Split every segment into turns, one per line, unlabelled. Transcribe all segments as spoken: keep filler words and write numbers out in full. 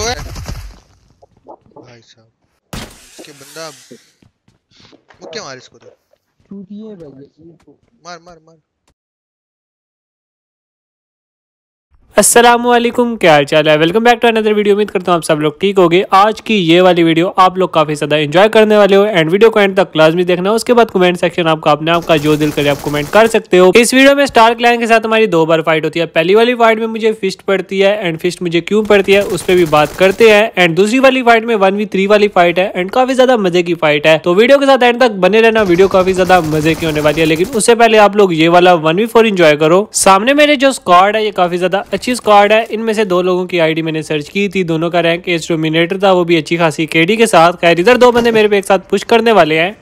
है भाई साहब, इसके बंदा मुक्के मार इसको तो।
टूटिए भाई,
मार मार मार।
अस्सलामुअलैकुम, क्या हाल चाल है। Welcome back to another video. उम्मीद करता हूँ आप सब लोग ठीक होंगे। आज की ये वाली वीडियो आप लोग काफी ज्यादा एंजॉय करने वाले हो एंड वीडियो को एंड तक लाजमी देखना। उसके बाद कमेंट सेक्शन आपका अपने आप का जो दिल करे आप कमेंट कर सकते हो। इस वीडियो में स्टार क्लैन के साथ हमारी दो बार फाइट होती है। पहली वाली फाइट में मुझे फिस्ट पड़ती है एंड फिस्ट मुझे क्यों पड़ती है उस पर भी बात करते हैं। एंड दूसरी वाली फाइट में वन वी थ्री वाली फाइट है एंड काफी ज्यादा मजे की फाइट है। तो वीडियो के साथ एंड तक बने रहना, वीडियो काफी ज्यादा मजे की होने वाली है। लेकिन उससे पहले आप लोग ये वाला वन वी फोर इंजॉय करो। सामने मेरे जो स्क्वाड है ये काफी ज्यादा अच्छी स्क्वाड है। इनमें से दो लोगों की आईडी मैंने सर्च की थी, दोनों का रैंक एज डोमिनेटर था, वो भी अच्छी खासी केडी के साथ। खैर इधर दो बंदे मेरे पे एक साथ पुश करने वाले हैं।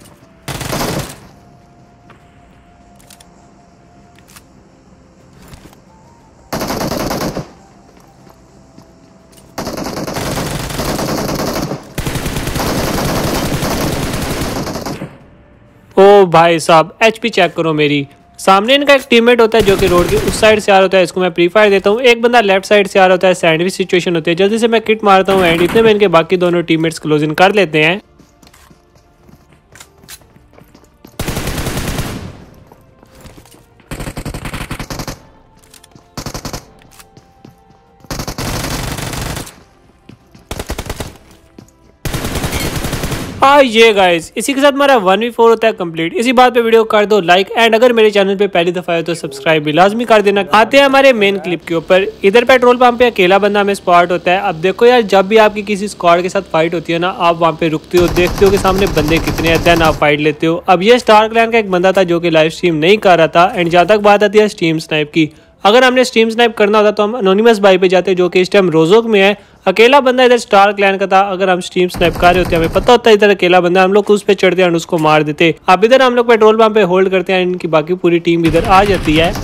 ओ भाई साहब, एचपी चेक करो मेरी। सामने इनका एक टीममेट होता है जो कि रोड की उस साइड से आ रहा होता है, इसको मैं प्री फायर देता हूँ। एक बंदा लेफ्ट साइड से आ रहा होता है, सैंडविच सिचुएशन होती है, जल्दी से मैं किट मारता हूँ एंड इतने में इनके बाकी दोनों टीममेट्स क्लोज इन कर लेते हैं। हाँ ये गाइस, इसी के साथ हमारा वन वी फोर होता है कंप्लीट। इसी बात पे वीडियो कर दो लाइक एंड अगर मेरे चैनल पे पहली दफा है तो सब्सक्राइब भी लाजमी कर देना। आते हैं हमारे मेन क्लिप के ऊपर। इधर पेट्रोल पंप पे अकेला बंदा हमें स्पॉट होता है। अब देखो यार, जब भी आपकी किसी स्क्वाड के साथ फाइट होती है ना, आप वहाँ पे रुकते हो, देखते हो कि सामने बंदे कितने हैं, देन आप फाइट लेते हो। अब ये स्टार क्लैन का एक बंदा था जो कि लाइव स्ट्रीम नहीं कर रहा था एंड जहाँ तक बात आती है स्ट्रीम स्नाइप की, अगर हमने स्ट्रीम स्नाइप करना होता तो हम एनोनिमस भाई पे जाते जो कि इस टाइम रोजोक में है। अकेला बंदा इधर स्टार क्लैन का था। अगर हम स्ट्रीम स्नाइप कर रहे होते हमें पता होता है इधर अकेला बंदा, हम लोग उस पे चढ़ते हैं और उसको मार देते। अब इधर हम लोग पेट्रोल पंप पे होल्ड करते हैं, इनकी बाकी पूरी टीम इधर आ जाती है।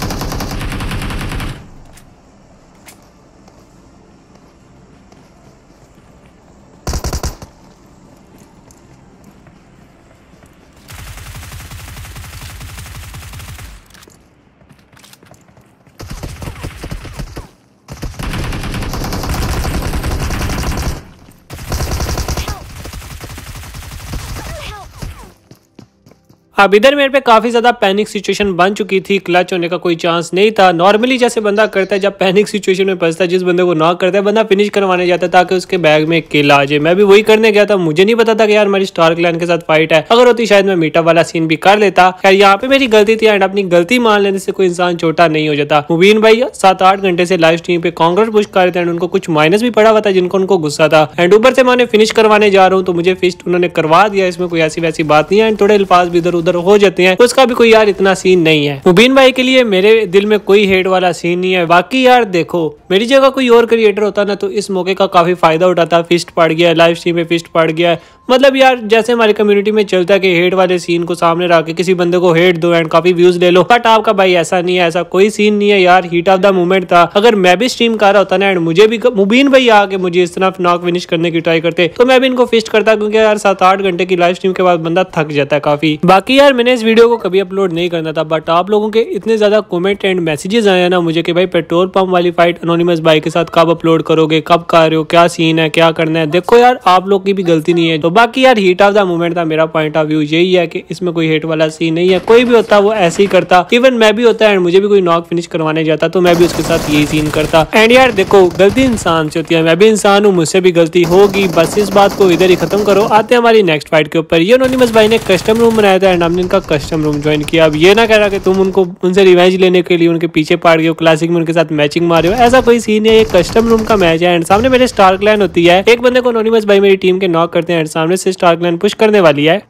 अब इधर मेरे पे काफी ज्यादा पैनिक सिचुएशन बन चुकी थी, क्लच होने का कोई चांस नहीं था। नॉर्मली जैसे बंदा करता है जब पैनिक सिचुएशन में फंसता है, जिस बंदे को नॉक करता है बंदा फिनिश करवाने जाता है ताकि उसके बैग में किल आ जाए। मैं भी वही करने गया था, मुझे नहीं पता था कि यार हमारी स्टार क्लैन के साथ फाइट है। अगर होती शायद मैं मीटअप वाला सीन भी कर लेता। खैर यहाँ पे मेरी गलती थी एंड अपनी गलती मान लेने से कोई इंसान छोटा नहीं हो जाता। मुबीन भाई सात आठ घंटे से लाइव स्ट्रीम पे कांग्रेस पुश कर रहे थे एंड उनको कुछ माइनस भी पड़ा हुआ था जिनको उनको गुस्सा था एंड ऊपर से मैं उन्हें फिनिश करवाने जा रहा हूँ तो मुझे फिस्ट उन्होंने करवा दिया। इसमें कोई ऐसी वैसी बात नहीं है एंड थोड़े अल्फाज भी इधर उधर हो जाते हैं, उसका भी कोई यार इतना सीन नहीं है। मुबीन भाई के लिए मेरे दिल में कोई हेट वाला सीन नहीं है। बाकी यार देखो, मेरी जगह कोई और क्रिएटर होता ना तो इस मौके का काफी फायदा उठाता। फिस्ट पड़ गया, लाइव स्ट्रीम में फिस्ट पड़ गया, मतलब यार जैसे हमारी कम्युनिटी में चलता है कि हेट वाले सीन को सामने रख के किसी बंदे को हेट दो एंड काफी व्यूज ले लो। बट आपका भाई ऐसा नहीं है, ऐसा कोई सीन नहीं है यार। हीट ऑफ द मोमेंट था। अगर मैं भी स्ट्रीम कर रहा होता ना एंड मुझे भी मुबीन भाई आके मुझे इस तरह नॉक फिनिश करने की ट्राई करते तो मैं भी इनको फिस्ट करता, क्योंकि यार सात आठ घंटे की लाइव स्ट्रीम के बाद बंदा थक जाता है काफी। बाकी यार मैंने इस वीडियो को कभी अपलोड नहीं करना था, बट आप लोगों के इतने ज्यादा कमेंट एंड मैसेजेस आए ना मुझे कि भाई पेट्रोल पंप वाली फाइट एनोनिमस भाई के साथ कब अपलोड करोगे, कब कर रहे हो, क्या सीन है, क्या करना है। देखो यार आप लोग की भी गलती नहीं है। तो बाकी यार हीट ऑफ द मोमेंट था। मेरा पॉइंट ऑफ व्यू यही है कि इसमें कोई हेट वाला सीन नहीं है। कोई भी होता वो ऐसे ही करता, इवन मैं भी होता एंड मुझे भी कोई नॉक फिनिश करवाने जाता तो मैं भी उसके साथ यही सीन करता। एंड यार देखो, गलती इंसान से होती है, मैं भी इंसान हूँ, मुझसे भी गलती होगी। बस इस बात को इधर ही खत्म करो। आते हैं हमारी नेक्स्ट फाइट के ऊपर। ये एनोनिमस भाई ने कस्टम रूम बनाया था एंड हमने इनका कस्टम रूम ज्वाइन किया। अब ये ना कह रहा कि तुम उनको उनसे रिवेंज लेने के लिए उनके पीछे पड़ गए हो, क्लासिक में उनके साथ मैचिंग मारे हो, ऐसा कोई सीन है। ये कस्टम रूम का मैच है एंड सामने मेरे स्टार क्लैन होती है। एक बंदे को एनोनिमस भाई मेरी टीम के नॉक करते हैं एंड सामने से स्टार क्लैन पुश करने वाली है।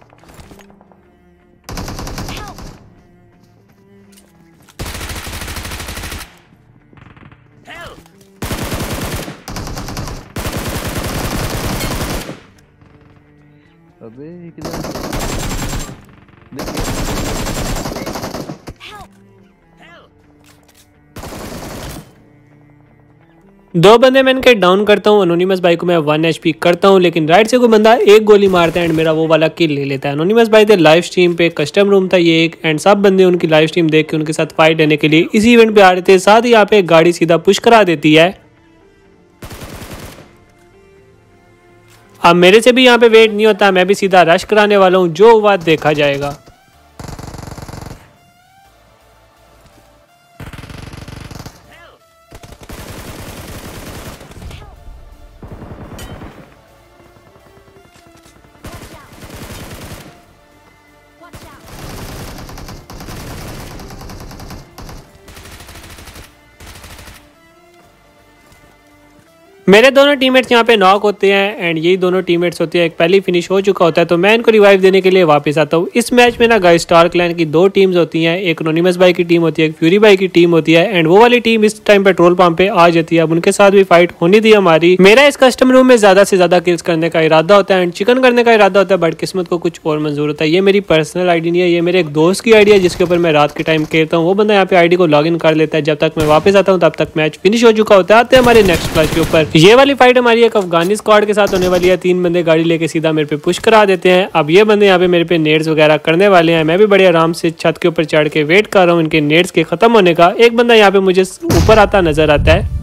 अबे किधर
दो बंदे मैं इनके डाउन करता हूँ। एनोनिमस भाई को मैं वन एचपी करता हूँ, लेकिन राइट से कोई बंदा एक गोली मारता है एंड मेरा वो वाला किल ले लेता है। एनोनिमस भाई थे लाइव स्ट्रीम पे, कस्टम रूम था ये एक एंड सब बंदे उनकी लाइव स्ट्रीम देख के उनके साथ फाइट लेने के लिए इसी इवेंट पे आ रहे थे। साथ ही यहाँ पे गाड़ी सीधा पुश करा देती है। अब मेरे से भी यहाँ पे वेट नहीं होता, मैं भी सीधा रश कराने वाला हूँ, जो हुआ देखा जाएगा। मेरे दोनों टीममेट्स यहाँ पे नॉक होते हैं एंड यही दोनों टीममेट्स होते हैं, एक पहली फिनिश हो चुका होता है, तो मैं इनको रिवाइव देने के लिए वापस आता हूँ। इस मैच में ना गाइस स्टार क्लैन की दो टीम्स होती हैं, एक एनोनिमस भाई की टीम होती है, एक फ्यूरी भाई की टीम होती है एंड वो वाली टीम इस टाइम पेट्रोल पंप पे आ जाती है। अब उनके साथ भी फाइट होनी थी हमारी। मेरा इस कस्टम रूम में ज्यादा से ज्यादा किल्स करने का इरादा होता है एंड चिकन करने का इरादा होता है, बट किस्मत को कुछ और मंजूर होता है। ये मेरी पर्सनल आईडी नहीं है, ये मेरे एक दोस्त की आईडी है जिसके ऊपर मैं रात के टाइम खेलता हूँ। वो बंदा यहाँ पे आईडी को लॉग इन कर लेता है, जब तक मैं वापस आता हूँ तब तक मैच फिनिश हो चुका होता है। आते हैं हमारे नेक्स्ट क्लास के ऊपर। ये वाली फाइट हमारी एक अफगानी स्क्वाड के साथ होने वाली है। तीन बंदे गाड़ी लेके सीधा मेरे पे पुश करा देते हैं। अब ये बंदे यहाँ पे मेरे पे नेड्स वगैरह करने वाले हैं। मैं भी बड़े आराम से छत के ऊपर चढ़ के वेट कर रहा हूँ इनके नेड्स के खत्म होने का। एक बंदा यहाँ पे मुझे ऊपर आता नजर आता है।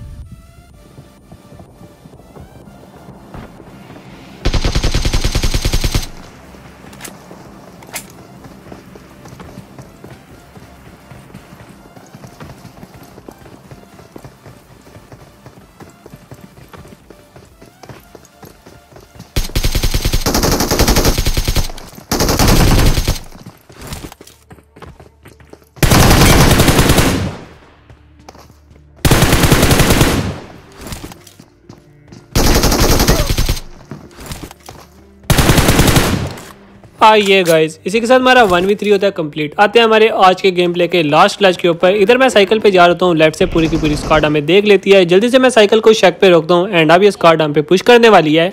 आइए गाइस, इसी के साथ हमारा वन वी थ्री होता है कंप्लीट। आते हैं हमारे आज के गेम प्ले के लास्ट क्लच के ऊपर। इधर मैं साइकिल पे जा रहा हूँ, लेफ्ट से पूरी की पूरी स्क्वाड हमें देख लेती है। जल्दी से मैं साइकिल को शेक पे रोकता हूँ एंड अब ये स्क्वाड हम पे पुश करने वाली है।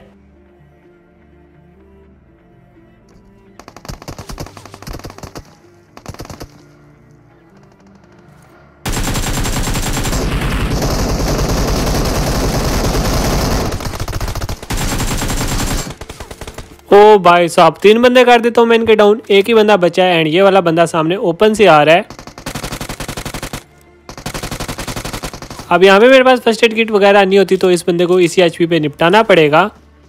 ओ भाई साहब, तीन बंदे कर देता हूँ मैं इनके डाउन, एक ही बंदा बचा है एंड ये वाला बंदा सामने ओपन से आ रहा है। अब यहाँ पे मेरे पास फर्स्ट एड किट वगैरह नहीं होती, तो इस बंदे को इसी एचपी पे निपटाना पड़ेगा।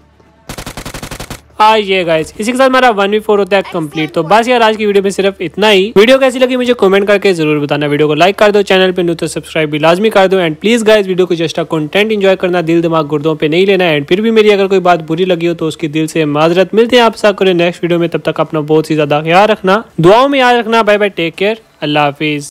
आइए गाइस, इसी के साथ हमारा वन वी फोर होता है कंप्लीट। तो बस यार आज की वीडियो में सिर्फ इतना ही। वीडियो कैसी लगी मुझे कमेंट करके जरूर बताना। वीडियो को लाइक कर दो, चैनल पे न्यू तो सब्सक्राइब भी लाजमी कर दो एंड प्लीज गाइस वीडियो को जस्ट कंटेंट एंजॉय करना, दिल दिमाग गुर्दों पे नहीं लेना। एंड फिर भी मेरी अगर कोई बात बुरी लगी हो तो उसकी दिल से माजरत। मिलते हैं आप साथ करें नेक्स्ट वीडियो में, तब तक अपना बहुत ही ज्यादा ख्याल रखना, दुआओं में याद रखना। बाय बाय, टेक केयर, अल्लाह हाफिज।